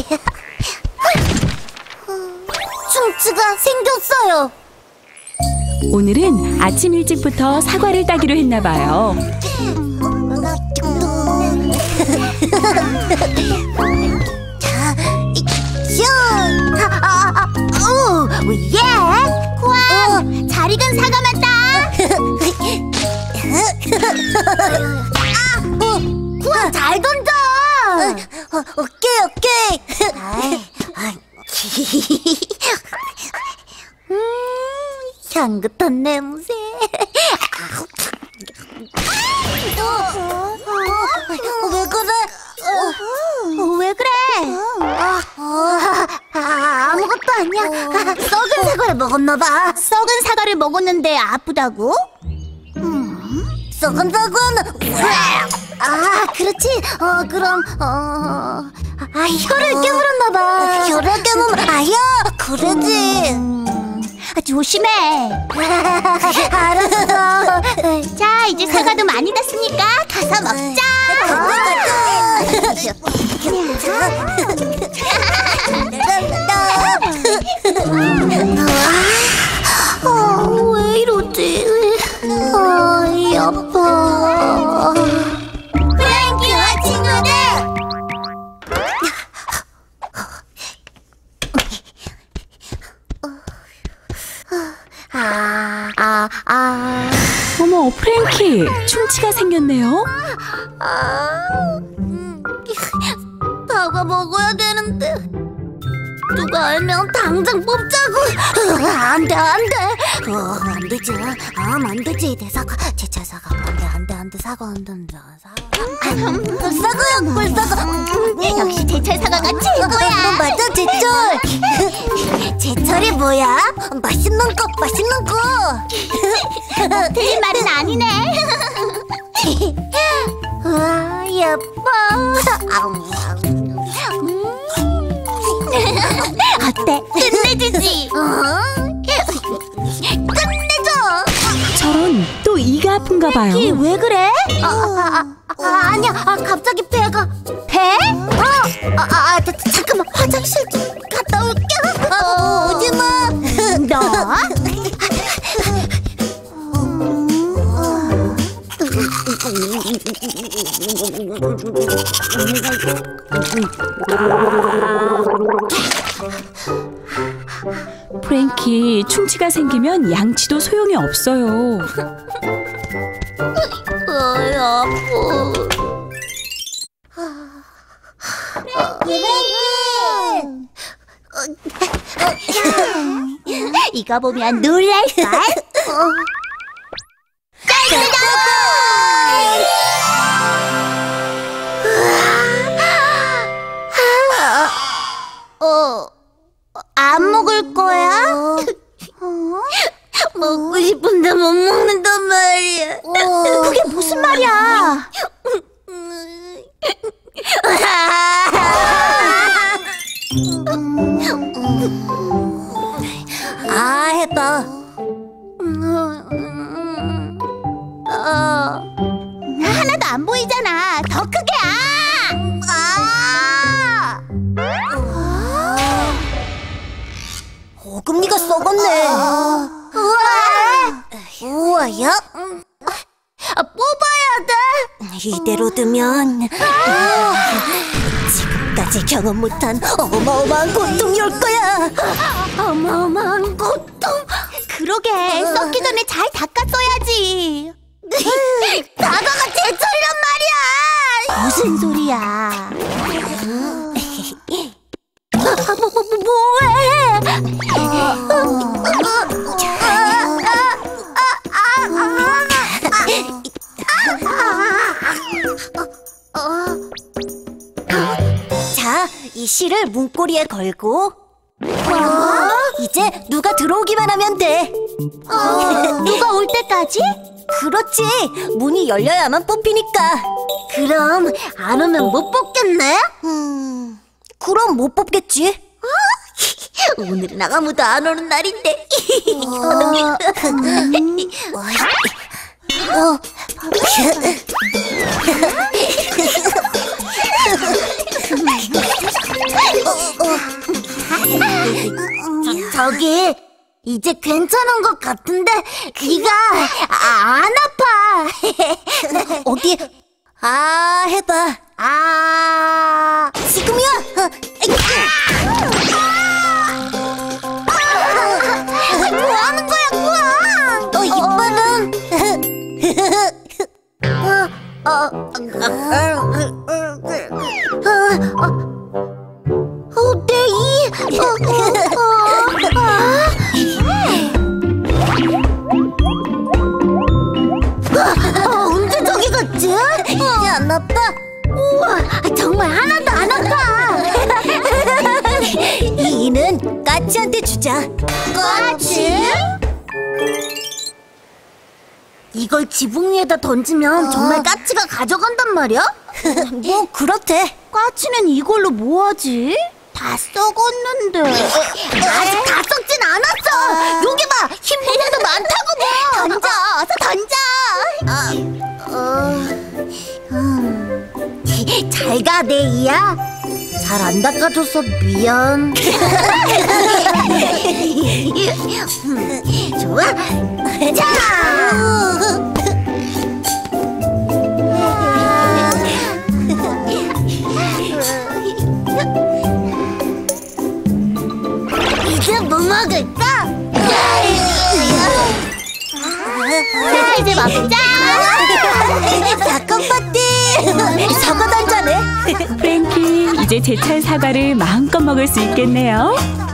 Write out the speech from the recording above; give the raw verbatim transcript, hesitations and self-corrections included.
충치가 생겼어요. 오늘은 아침 일찍부터 사과를 따기로 했나봐요. 자, 슝! 아, 아, 아, 오, 예! 코아, 어. 잘 익은 사과 맛다! 아, 어, 코아, 잘 던져! 어, 어, 오케이, 오케이! 음, 향긋한 냄새. 어, 어, 어, 왜 그래? 어, 왜 그래? 아, 아, 아무것도 아니야. 아, 썩은 사과를 먹었나봐. 썩은 사과를 먹었는데 아프다고? 음, 썩은 사과는 아, 그렇지. 어, 그럼 어, 아, 혀를 깨물었나봐. 혀를 깨물면 아야, 그러지. 음, 조심해. 알았어. 자, 이제 사과도 많이 났으니까 가서 먹자. 아, 왜 이러지? 아이, 아파. 프랭키와 친구들! 아, 아, 아. 어머, 프랭키, 충치가 생겼네요. 아, 음, 사과 먹어야 되는데 누가 알면 당장 뽑자고. 안 돼, 안 돼. 어, 안 되지. 아, 안 되지. 내 사과, 제철 사과. 안 돼, 안 돼, 안 돼. 사과 안 된다. 사과. 사과야, 꿀사과. 역시 제철 사과가 최고야. 맞아, 제철. 제철이 뭐야? 맛있는 거, 맛있는 거. 틀린 말은 아니네. 와, 예뻐. 어때? 끝내주지. 어? 끝내줘. 저런, 또 이가 아픈가 봐요. 이 왜 그래? 아, 아, 아, 아, 아니야. 아, 갑자기 배가. 배? 어. 아, 아, 아, 잠깐만. 화장실 좀 갔다 올게. 어, 오지 마. 너? 프랭키, 충치가 생기면 양치도 소용이 없어요. 어이, 아파. 프랭키! 이거 보면 놀랄걸? 어, 안 먹을 거야? 먹고 싶은데 못 먹는단 말이야. 그게 무슨 말이야? 아, 해봐. 어. 하나도 안 보이잖아. 더 크게 아! 아! 어금니가 썩었네. 우와! 우와야? 아, 뽑아야 돼? 이대로 두면 지금까지 경험 못한 어마어마한 고통이 올 거야. 어마어마한 고통? 그러게, 썩기 전에 잘 닦았어야지. 사과가 제철이란 말이야. 무슨 소리야? 뭐, 뭐, 뭐, 뭐해? 자, 이 실을 문고리에 걸고 어? 이제 누가 들어오기만 하면 돼. 어, 누가 올 때까지? 그렇지, 문이 열려야만 뽑히니까. 그럼 안 오면 못 뽑겠네? 음, 그럼 못 뽑겠지. 오늘은 아무도 안 오는 날인데. 어, 음, 어. 저, 저기 이제 괜찮은 것 같은데 귀가 아, 안 아파. 어디? 아 해봐. 아 지금이야. 뭐 하는 거야, 꾸왕? 너 이빨은? 어, 어, 어, 내 이. 어, 어, 어, 언제 저기 갔지? 이제 안 아파? 우와, 정말 하나도 안 아파. 이 이는 까치한테 주자. 까치? 이걸 지붕 위에다 던지면 어. 정말 까치가 가져간단 말이야? 뭐 그렇대. 까치는 이걸로 뭐하지? 다 썩었는데. 아직 다 썩진 않았어. 아. 여기 봐, 흰물에도 많다고 뭐. 던져, 어서 던져. 아, 어, 음. 잘 가, 내 이야. 잘 안 닦아줘서 미안. 좋아. 자. 이제 뭐 먹을까? 자, 이제 먹자. 사건 파티. 사과 단자네. 프랭키, 이제 제철 사과를 마음껏 먹을 수 있겠네요.